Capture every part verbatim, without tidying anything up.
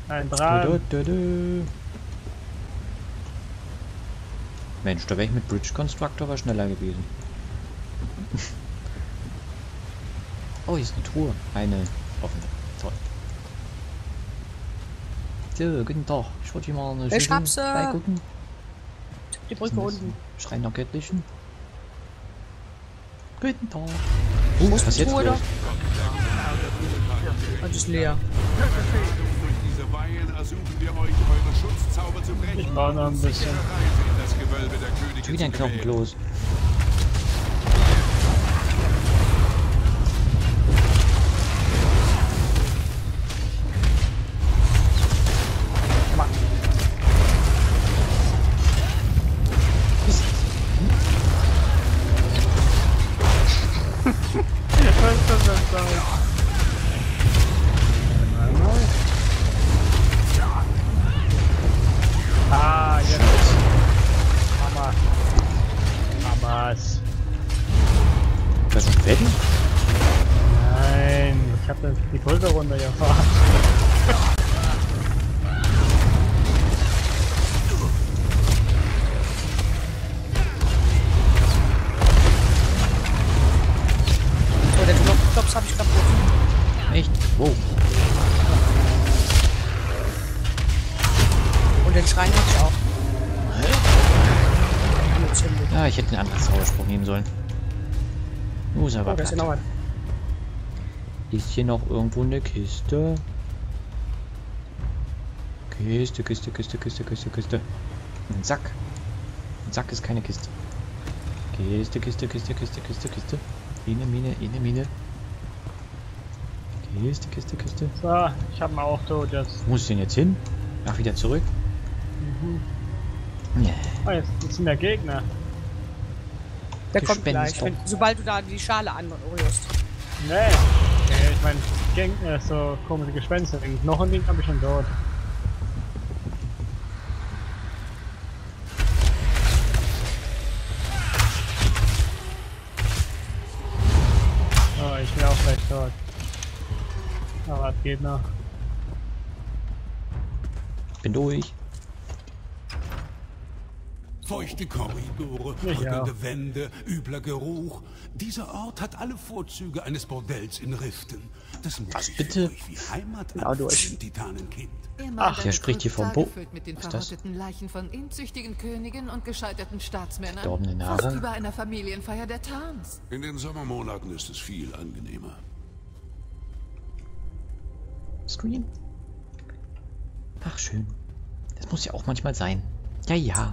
Ein Dran. Du, du, du. Mensch, da wäre ich mit Bridge Constructor aber schneller gewesen. Oh, hier ist eine Truhe. Eine offene. Toll. So, guten Tag. Ich wollte hier mal eine Ich hab's, äh, beigucken. Die Brücke unten. Schrein der Göttlichen. Guten Tag. Uh, was ist jetzt Truhe los? Das ist leer. Durch diese Weihen ersuchen wir euch, eure Schutzzauber zu brechen. Ich brauche noch ein bisschen. Sichere Reise in das Gewölbe der Könige Schon wieder ein zu gewähren. Knochenkloß. Was ist das denn da? Einmal. Ah, jetzt. Mama. Mamas. Was ist denn? Nein, ich hab die Pulver runtergefahren. So, der Klops habe ich kaputt. Echt? Wow. Und den Schrein habe ich auch. Angezündet. Ja, ich hätte einen anderen Zauberspruch nehmen sollen. Uh, ist aber Oh, da ist ja platt. noch ein. Ist hier noch irgendwo eine Kiste? Kiste, Kiste, Kiste, Kiste, Kiste, Kiste. Ein Sack. Ein Sack ist keine Kiste. Kiste, Kiste, Kiste, Kiste, Kiste, Kiste. Eine Mine, eine Mine. Kiste, Kiste, Kiste. So, ich hab ein Auto, das. Wo muss ich denn jetzt hin? Ach, wieder zurück? Mhm. Ja. Oh, jetzt jetzt sind der Gegner. Der kommt Gespenster. gleich, wenn, sobald du da die Schale anrührst. Nee. Nee, ich meine, Gegner, so komische Gespenster. Den Knochending hab ich schon dort. Oh, ich bin auch gleich dort. Aber was geht noch? Bin durch. Feuchte Korridore, Ich rückende auch. Wände, übler Geruch. Dieser Ort hat alle Vorzüge eines Bordells in Riften. Das muss Was, sich bitte? für euch wie Heimat Genau durch. anfühlen, Titanenkind. Ach, der spricht hier vom Bo. Mit den Was ist das? verrotteten Leichen von inzüchtigen Königen und gescheiterten Staatsmännern. Verdorbene Fast Nahrung. wie bei einer Familienfeier der Tarns. In den Sommermonaten ist es viel angenehmer. Screen. Ach, schön. Das muss ja auch manchmal sein. Ja, ja.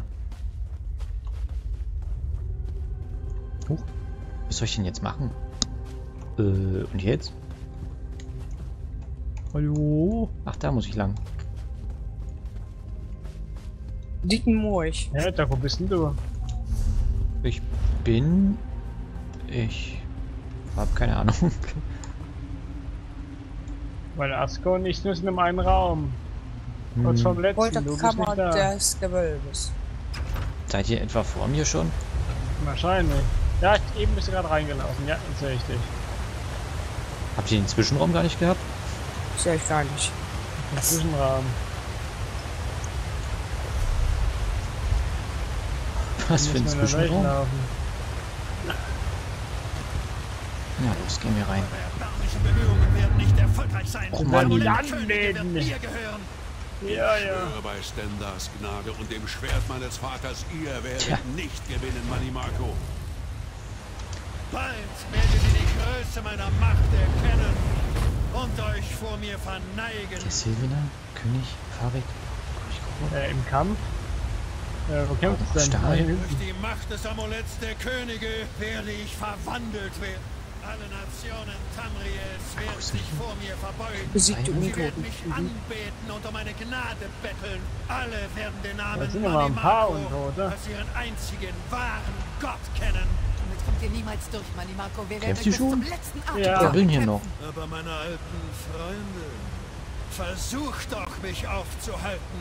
Huch. Was soll ich denn jetzt machen? Äh, und jetzt? Hallo? Ach, da muss ich lang. Dicken Morch. Ja, da wo bist denn du? Ich bin... Ich... Hab keine Ahnung. Weil Asko und ich nur sind im einen Raum. Kurz vom letzten, Wollte du bist Kammer nicht da. des Gewölbes. Seid ihr etwa vor mir schon? Wahrscheinlich. Ja, eben bist du gerade reingelaufen. Ja, das sehe ich dich. Habt ihr den Zwischenraum gar nicht gehabt? Sehe ich gar nicht. Im Zwischenraum. Was für ein Müssen wir in der Welt Zwischenraum? laufen. Ja, los, gehen wir rein. Erbärmliche Bemühungen werden nicht erfolgreich sein. Och Mann. Die Der anlehnen. Könige wird mir gehören. Ja, Ich ja. schwöre bei Stendars Gnade und dem Schwert meines Vaters, ihr werdet Tja. nicht gewinnen, Manimarco. Bald werdet ihr die Größe meiner Macht erkennen und euch vor mir verneigen. Der Silvina, König, Farid, Äh, im Kampf? Äh, wo kämpft es denn? Stahl. Ah, hier Durch hinten. die Macht des Amuletts der Könige werde ich verwandelt werden. Alle Nationen Tamriels werden sich vor mir verbeugen. Besiegte Sie werden Untoten. mich anbeten und um meine Gnade betteln. Alle werden den Namen Da sind aber ein paar Manimarco Untote. als ihren einzigen wahren Gott kennen. Damit kommt ihr niemals durch, Manimarco. Wir werden Kämpft euch sie bis schon? zum letzten Ja. Atemzug Der will hier noch. bekämpfen. Aber meine alten Freunde, versucht doch, mich aufzuhalten.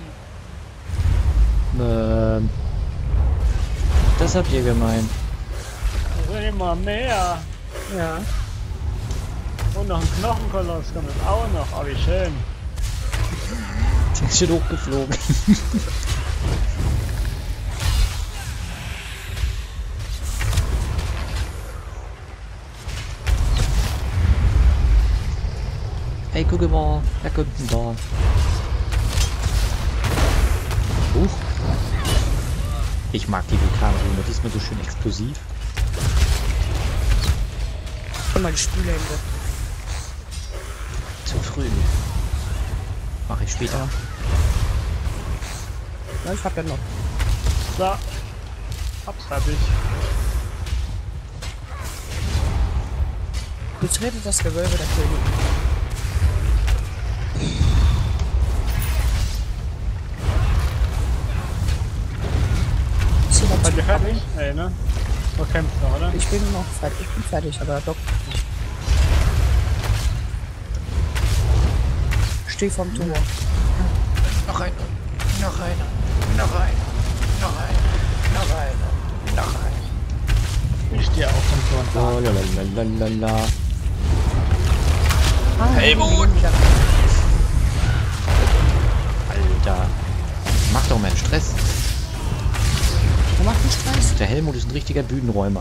Ähm... Das habt ihr gemeint. Da sind immer mehr. Ja. Und noch ein Knochenkoloss kommt auch noch. Oh, wie schön. Der ist schon hochgeflogen. Hey, guck mal, da kommt ein da. Huch. Ich mag die Vulkanrune, die ist mir so schön explosiv. Und mal die Spülhände. Zu früh. Mache ich später. Ja, ich hab ja noch. So. Hab's fertig. Betretet das Gewölbe der Königin. Seid ihr fertig? Ey, ne? Du kämpfst noch, oder? Ich bin noch fertig. Ich bin fertig, aber doch nicht. Steh vorm Tor. Noch einer, noch einer, noch einer, noch einer, noch einer, noch einer. Ich stehe auch vom Tor. Oh, lalalala. Ah, Helmut! Alter. Mach doch mal Stress. Wer macht den Stress? Der Helmut ist ein richtiger Bühnenräumer.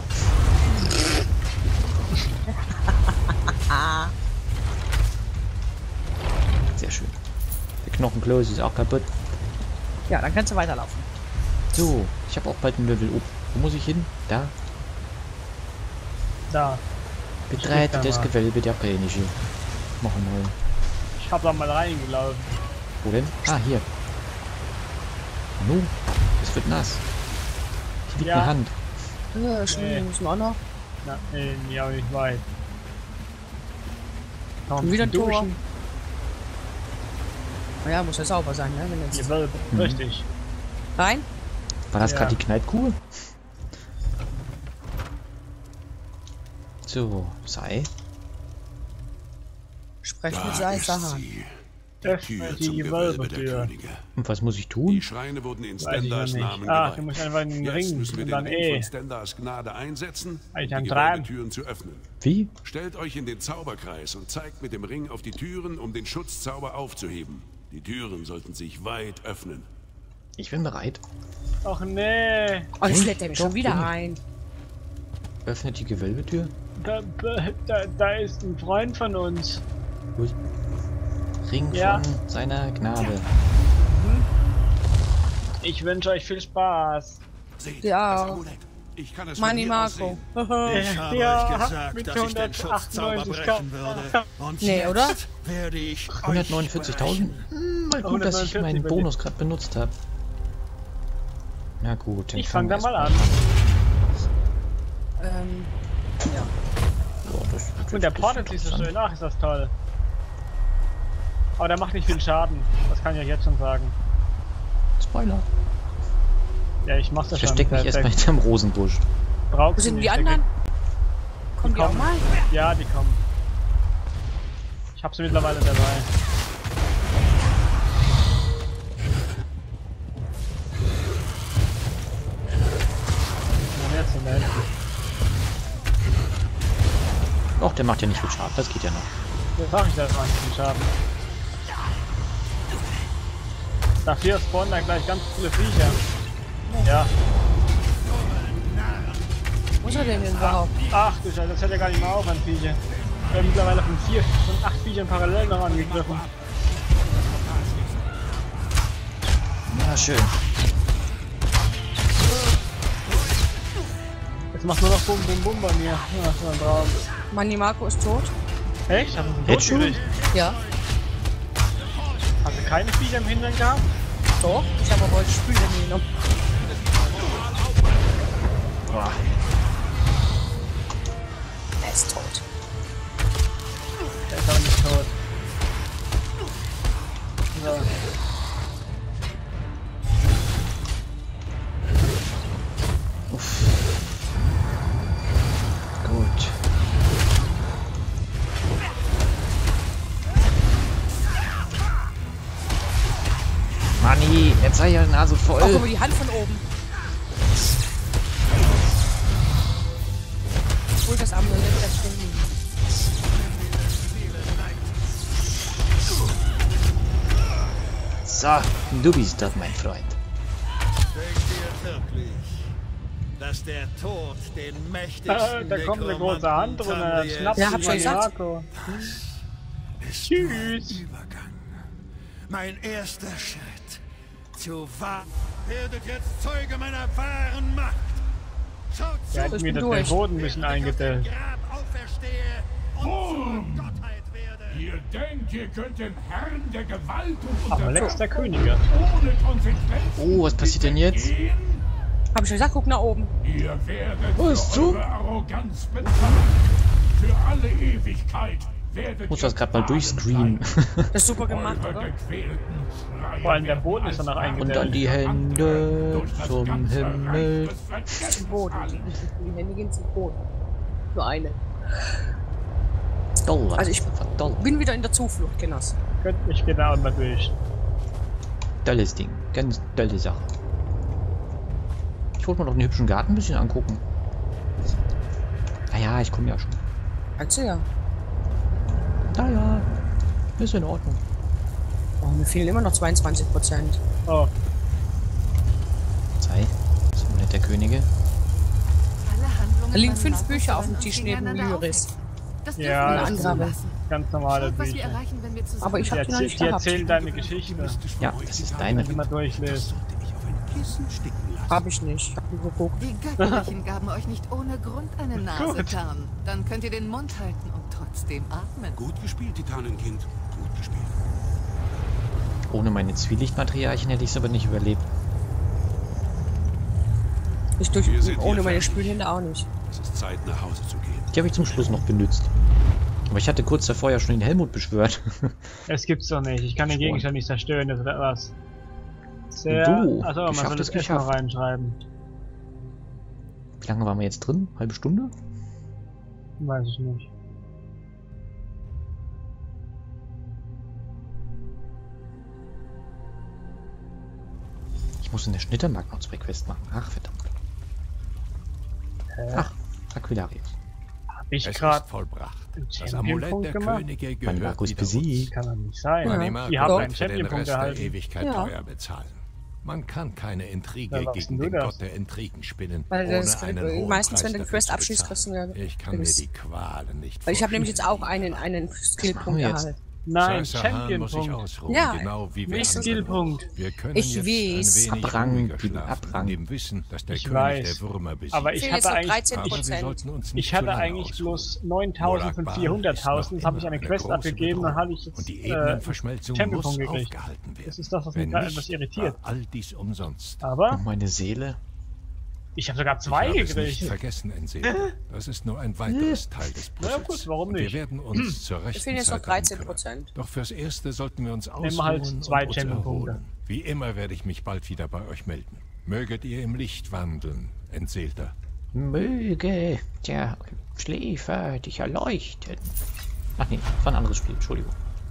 Sehr schön. Der Knochenklose ist auch kaputt. Ja, dann kannst du weiterlaufen. So, ich habe auch bald ein Level. Oh, wo muss ich hin? Da. Da. Betrete da das mal. Gewölbe der Königin. Machen wir. Ich hab da mal reingelaufen. Wo denn? Ah, hier. Nu, es wird nass. Hier liegt Ja. eine Hand. Äh, Schnee Nee. müssen wir auch noch. Na, nee, nee, aber nicht weit. Noch Und wieder ein Tor. duschen. Naja, muss ja sauber sein, ne? Wenn jetzt Gewölbe. Mhm. Richtig. rein. War das Ja. gerade die Kneippkuh? So, sei. Sprechen mit Da Sei ist Sahan. sie. Die Öffne Tür die zum Gewölbe der Gewölbetür. Könige. Und was muss ich Die tun? Schreine wurden in Weiß ich noch Stendars nicht. Namen Ah, du geweiht. musst einfach in den Jetzt Ring müssen wir und den dann Ring E. von Stendars Gnade einsetzen, um Eigentlich die ein Treiben. Gewölbetüren zu öffnen. Wie? Stellt euch in den Zauberkreis und zeigt mit dem Ring auf die Türen, um den Schutzzauber aufzuheben. Die Türen sollten sich weit öffnen. Ich bin bereit. Ach nee. Oh, jetzt Hm? lädt er mich Doch, schon wieder bin ich. ein. Öffnet die Gewölbetür. Da, da, da ist ein Freund von uns. Wo ist- Ring Ja. von seiner Gnade. Ich wünsche euch viel Spaß. Seht, Ja. das Amulett. Ich kann es Mani von hier aus Marco. sehen. Ich habe Ja, euch gesagt, mit dass ich den Schutzzauber hundertachtundneunzig brechen würde. Und Nee, jetzt oder? werde ich euch hundertneunundvierzigtausend? brechen. Hm, mal gut, dass ich meinen hundertneunundvierzig Bonus gerade benutzt habe. Na gut, dann Ich fange da fangen wir mal erst an. Ähm, ja. Ja, das, das, Und der das portet ist sich so interessant. schön nach, ist das toll. Aber der macht nicht viel Schaden. Das kann ich euch jetzt schon sagen. Spoiler. Ja, ich mach's ja Ich schon. versteck mich erstmal hinterm Rosenbusch. Brauchst Wo du sind nicht, die der anderen? Kommen die auch kommen. mal? kriegt- Ja, die kommen. Ich hab sie mittlerweile dabei. Und jetzt in der Hälfte. Och, der macht ja nicht viel Schaden, das geht ja noch. Das sag ich, das macht nicht viel Schaden. Dafür spawnen da gleich ganz viele Viecher. Ja. Wo ist er denn denn überhaupt? Ach du Scheiße, das hört ja gar nicht mehr auf an Viecher. Wir haben mittlerweile von vier, von acht Viechern parallel noch angegriffen. Ja, schön. Jetzt macht nur noch Bum Bum Bum bei mir. Ja, das ist ein Traum. Mani Marco ist tot. Echt? Hast du einen Jetzt Tod schon? gekriegt? Ja. Hast du keine Viecher im Hintern gehabt? Doch. Ich habe aber heute Spülhände genommen. Boah. Er ist tot. Der ist aber nicht tot. So. Gut. Manni, jetzt sei ja Nase voll. Oh, guck mal, die Hand von oben. Hol das Amulett, das steht liegen. So, du bist das, mein Freund. Denkt ihr wirklich, dass der Tod den mächtigsten Äh, da kommt eine große Hand und er schnappt Ja, hab sich schon an gesagt. Marco. ist Tschüss. mein Übergang. Mein erster Schritt zu wahr. Werdet jetzt Zeuge meiner wahren Macht. Schaut zu, Der hat Ich mir bin den durch. Boden ein bisschen während ich aus dem eingedellt. Grab auferstehe und zur Gottheit werde. Ihr denkt, ihr könnt dem Herrn der Gewalt und Aber Lex der Könige. ohne Konsequenzen Oh, was passiert denn jetzt? gehen? Hab ich schon gesagt, guck nach oben. Ihr werdet Was für zu? eure Arroganz bezahlen. Für alle Ewigkeit werdet Ich muss ihr das gerade mal Taten durchscreenen. sein. Das ist super gemacht, Eure oder? gequälten Schreie Vor allem der werden Boden ist als danach Rache Und dann eingedellt. die Hände durch das zum ganze Himmel. Reich des Vergessens Boden. fallen. Die Hände gehen zum Boden. Nur eine. Doll. Also ich- Doll. Bin wieder in der Zuflucht, Genoss. Könnt mich genau mal durch. Dolles Ding. Ganz tolle Sache. Ich wollte mir doch den hübschen Garten ein bisschen angucken. Naja, ich komme ja schon. Kannst du ja. Naja, ist in Ordnung. Oh, mir fehlen immer noch zweiundzwanzig Prozent. Oh, Sei. So nett der Könige. Alle Handlungen Da liegen von fünf Markus Bücher auf dem sollen uns Tisch neben gegeneinander Lyris. aufhetzen. Das dürfen Ja, wir das nicht ist eine zulassen. ganz normale Schaut, was wir Bücher. erreichen, wenn wir zusammen Aber ich Die, hab die noch erzähl, nicht die gehabt. erzählen deine Geschichte. Ja, das ist deine. Wenn du mal durchlässt. Sollte ich auf ein Kissen sticken lassen. Hab ich nicht. Hab nie geguckt. Die Göttlichen gaben euch nicht ohne Grund eine Nase, Gut. Tarn. Dann könnt ihr den Mund halten und trotzdem atmen. Gut gespielt, Titanenkind. Gut gespielt. Ohne meine Zwielichtmaterialien hätte ich es aber nicht überlebt. Ich durch, Wir sind hier ohne meine fertig. Spülhände auch nicht. Es ist Zeit, nach Hause zu gehen. Die habe ich zum Schluss noch benutzt. Aber ich hatte kurz davor ja schon den Helmut beschwört. Es gibt's doch nicht. Ich kann den Schon. Gegenstand nicht zerstören, das ist etwas. Sehr. Du, Achso, man geschafft soll das ist echt mal geschafft. reinschreiben. Wie lange waren wir jetzt drin? Halbe Stunde? Weiß ich nicht. Ich muss in der Schnittermarkt noch zwei Quests machen. Ach, verdammt. Hä? Ach, Aquilarius. Hab ich Es gerade ist vollbracht. einen Das Amulett Champion-Punkt der gemacht? Könige Mein gehört Markus wieder uns. besiegt. Kann doch nicht sein. Ja. Animago Die haben wird einen für den Champion-Punkt Rest der erhalten. Ewigkeit Ja. teuer bezahlen. Man kann keine Intrige Ja, was gegen denn den du das? Gott der Intrigen spinnen, Weil ohne das einen hohen meistens, Preis wenn du die dafür Quest zu abschließt, bezahlen. kriegst du ja. Ich kann mir die Qualen nicht Weil ich habe nämlich jetzt auch vorstellen. einen, einen Skillpunkt wir jetzt? erhalten. Nein, Scheiße, Hahn muss sich Champion-Punkt. ausruhen, Ja, genau wie wir nicht anderen. Skillpunkt. Wir können Ich jetzt weiß. ein wenig Abrang, ruhiger Bibi, schlafen, Abrang. in dem Wissen, dass der Ich König weiß. der Würmer besiegt. Aber ich Fehlen jetzt hatte noch eigentlich. dreizehn Aber wir Prozent. sollten uns nicht Ich zu hatte lange eigentlich ausruhen. bloß neuntausend von Morak vierhunderttausend. Das habe ich ist eine noch Quest immer eine abgegeben, dann große habe ich jetzt Und die äh, Ebenenverschmelzung muss Champion-Punkt gekriegt. aufgehalten werden. Das ist das, was Wenn mich da nicht, etwas irritiert. war all dies umsonst. Aber Und meine Seele. ich habe sogar Ich zwei habe es nicht gekriegt. vergessen, Enseele. Das ist nur ein weiteres Teil des Na Puzzles. gut, warum Und wir nicht? werden uns zur Mir rechten fehlen jetzt noch Zeit darum dreizehn kümmern. Prozent. Doch fürs Erste sollten wir uns Nehmen wir ausruhen halt zwei und uns Champion-Punkte. erholen. Wie immer werde ich mich bald wieder bei euch melden. Möget ihr im Licht wandeln, Entseelter. Möge der Schläfer dich erleuchten. Ach nee, das war ein anderes Spiel, Entschuldigung.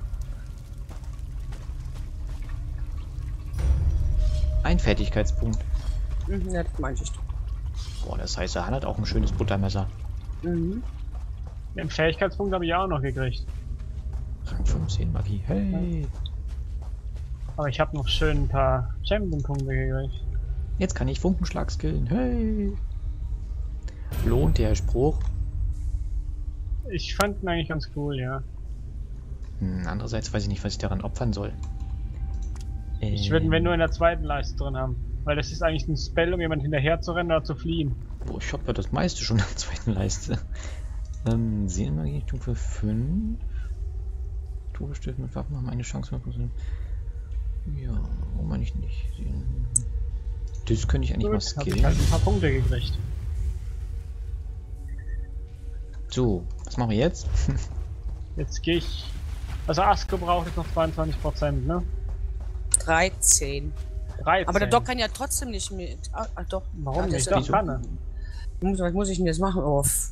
Ein Fertigkeitspunkt. Mhm, ja, das meinte ich doch. Boah, das heißt, er hat auch ein schönes Buttermesser. Mhm. Den Fähigkeitspunkt habe ich auch noch gekriegt. Rang fünfzehn Magie. Hey. Aber ich habe noch schön ein paar Champion-Punkte gekriegt. Jetzt kann ich Funkenschlag skillen. Hey. Lohnt der Spruch. Ich fand ihn eigentlich ganz cool, ja. Hm, andererseits weiß ich nicht, was ich daran opfern soll. Ich würde ihn, wenn Ähm, nur in der zweiten Leiste drin haben. Weil das ist eigentlich ein Spell, um jemand hinterher zu rennen oder zu fliehen. Boah, ich hab ja das meiste schon in der zweiten Leiste. Ähm, Seelenmagie Stufe fünf. Todesstifte mit Waffen haben eine Chance. Ja, warum meine ich nicht? Seelen- Das könnte ich eigentlich mal Gut, habe ich skillen. halt ein paar Punkte gekriegt. So, was machen wir jetzt? Jetzt gehe ich... Also Asko braucht jetzt noch zweiundzwanzig Prozent, ne? dreizehn. dreizehn. Aber der Doc kann ja trotzdem nicht mit. Ah, ah, doch. Warum Ah, das nicht? ist Doch, ja- kann er. Muss, was muss ich denn jetzt machen? Oh, f-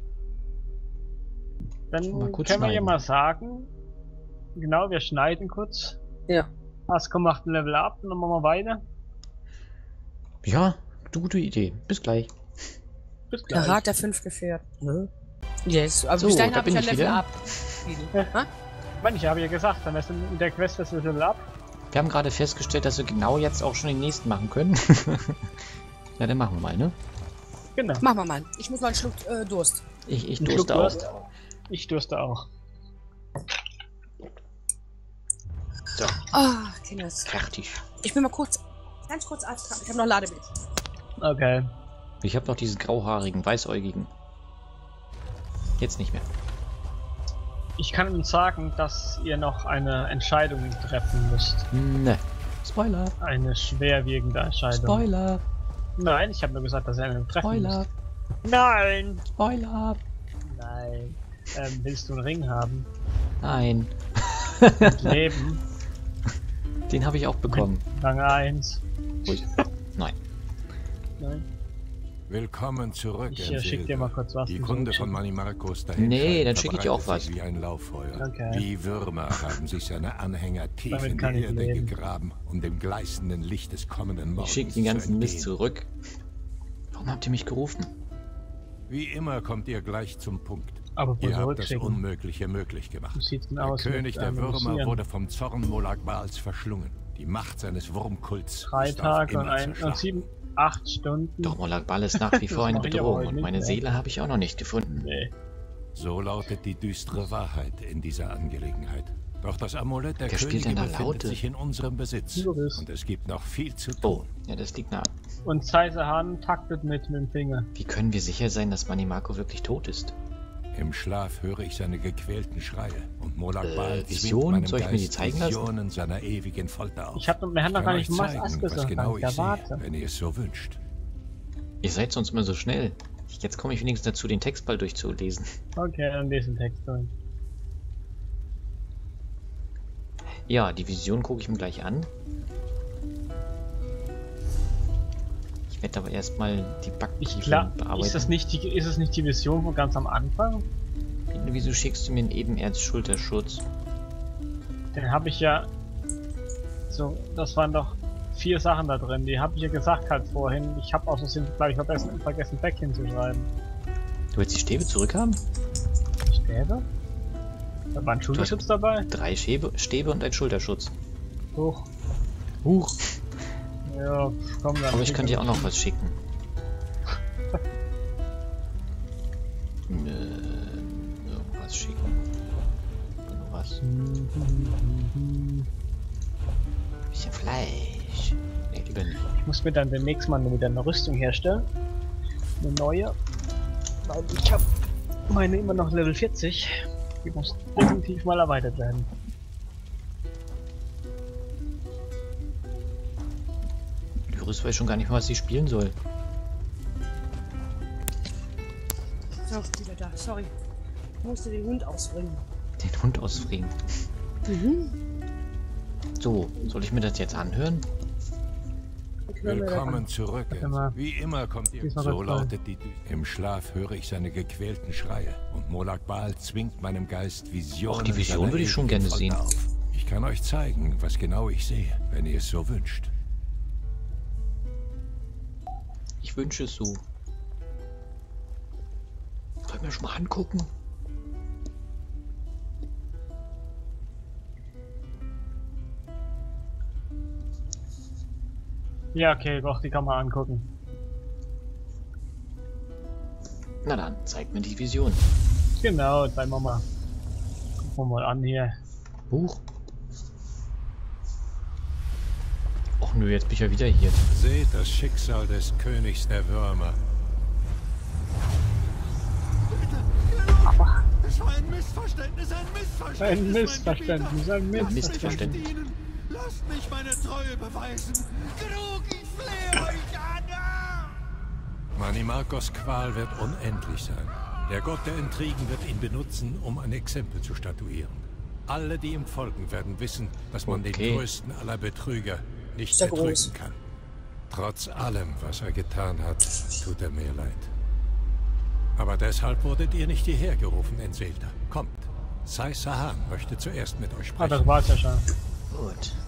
Dann Mal kurz können wir ja schneiden. mal sagen... Genau, wir schneiden kurz. ja. Asko macht ein Level up und dann machen wir weiter. Ja, gute Idee. Bis gleich. Bis Der gleich. Rat der fünf gefährt. Ne? Yes. Aber So, bis dahin da habe ich bin ja ich Level wieder. up. Mann, ich habe ja gesagt, dann ist in der Quest das Level up. Wir haben gerade festgestellt, dass wir genau jetzt auch schon den nächsten machen können. Ja, dann machen wir mal, ne? Genau. Machen wir mal. Ich muss mal einen Schluck äh, Durst. Ich, ich Ein durste Schluck auch. Durst. Ich durste auch. So, Ah, Kinders. fertig. Ich bin mal kurz, ganz kurz Arzt. Ich habe noch Ladebild. Okay. Ich habe noch diesen grauhaarigen, weißäugigen. Jetzt nicht mehr. Ich kann Ihnen sagen, dass ihr noch eine Entscheidung treffen müsst. Ne. Spoiler. Eine schwerwiegende Entscheidung. Spoiler. Nein, ich habe nur gesagt, dass ihr eine treffen Spoiler. müsst. Nein! Spoiler. Nein. Ähm, willst du einen Ring haben? Nein. Mit Leben? Den habe ich auch bekommen. Rang eins. Ui. Nein. Nein. Willkommen zurück, Ich äh, schick dir mal kurz was. Die zum Kunde Zurückschicken. von Manimarcos dahin. Nee, dann schicke ich dir auch was. Wie ein Lauffeuer. Okay. Wie Würmer haben sich seine Anhänger tief Damit in kann die ich Erde leben. gegraben, um dem gleißenden Licht des kommenden Ich Morgens schicke den zu ganzen Mist entgehen. zurück. Warum habt ihr mich gerufen? Wie immer kommt ihr gleich zum Punkt. Aber wohl Ihr habt das zurückschicken. Unmögliche möglich gemacht. Wie sieht's denn Der aus König mit, der ähm, Würmer Lucian? wurde vom Zorn Molag Baals verschlungen. Die Macht seines Wurmkults Drei ist auf Tage und, immer ein, und zerschlagen. sieben, acht Stunden. Doch Molag Bal ist nach wie vor Das eine mach ich aber Bedrohung heute und nicht meine mehr. Seele habe ich auch noch nicht gefunden. Nee. So lautet die düstere Wahrheit in dieser Angelegenheit. Doch das Amulett der Wer spielt Könige denn da befindet Laute? sich in unserem Besitz. Loris. Und es gibt noch viel zu Oh, tun. ja, das liegt nah. Und Zeisehan taktet mit, mit dem Finger. Wie können wir sicher sein, dass Manimarco wirklich tot ist? Im Schlaf höre ich seine gequälten Schreie. Und Molag Äh, Bal zwingt Visionen? meinem Soll ich mir die Geist zeigen lassen? Visionen seiner ewigen Folter auf. Ich hab, wir haben noch Ich gar kann nicht euch was zeigen, Ass was gesagt. genau Ja, ich sehe, warte. wenn ihr es so wünscht. Ihr seid sonst immer so schnell. Jetzt komme ich wenigstens dazu, den Text bald durchzulesen. Okay, dann lese den Text durch. Ja, die Vision gucke ich mir gleich an. Ich werde aber erstmal die Ich Backtiefen klar, bearbeiten. ist das nicht die, ist es nicht die Vision von ganz am Anfang? Wieso schickst du mir einen Ebenerz-Schulterschutz? Den habe ich ja so, das waren doch vier Sachen da drin, die habe ich ja gesagt halt vorhin. Ich habe auch so sind, glaube ich, vergessen, vergessen Back hinzuschreiben. Du willst die Stäbe zurückhaben? Stäbe? Da war ein Schulterschutz dabei? Drei Stäbe, Stäbe und ein Schulterschutz. Huch. Huch. Ja, komm dann. Aber ich könnte dir auch noch was schicken. Nö, irgendwas schicken. Nur was. Bisschen Fleisch. Nee, lieber nicht. Ich muss mir dann demnächst mal wieder eine Rüstung herstellen. Eine neue. Weil ich habe meine immer noch Level vierzig. Die muss definitiv mal erweitert werden. Lyris weiß schon gar nicht mehr, was sie spielen soll. So, wieder da. Sorry. Ich musste den Hund ausbringen. Den Hund ausfrieren. Mhm. So, soll ich mir das jetzt anhören? Willkommen zurück. Warte mal. Wie immer kommt ihr. Diesmal So wird's lautet die. Im Schlaf höre ich seine gequälten Schreie. Und Molag Bal zwingt meinem Geist Visionen. Och, die Vision seiner würde ich schon ewigen gerne Folter sehen. auf. Ich kann euch zeigen, was genau ich sehe, wenn ihr es so wünscht. Ich wünsche es so. Können wir schon mal angucken? Ja, okay, doch, die kann man angucken. Na dann, zeig mir die Vision. Genau, zeigen wir mal. Gucken wir mal an hier. Buch. Och nö, jetzt bin ich ja wieder hier. Seht das Schicksal des Königs der Würmer. Es war ein Missverständnis, ein Missverständnis. Ein Missverständnis, ein Ein Missverständnis. Missverständnis. Lasst mich meine Treue beweisen. Genug, ich flehe euch an. Ah! Manimarcos Qual wird unendlich sein. Der Gott der Intrigen wird ihn benutzen, um ein Exempel zu statuieren. Alle, die ihm folgen, werden wissen, dass man Okay. den größten aller Betrüger nicht Sehr betrügen groß. kann. Trotz allem, was er getan hat, tut er mir leid. Aber deshalb wurdet ihr nicht hierher gerufen, Entseelter. Kommt. Sai Sahan möchte zuerst mit euch Ah, sprechen. das war's ja schon. Gut.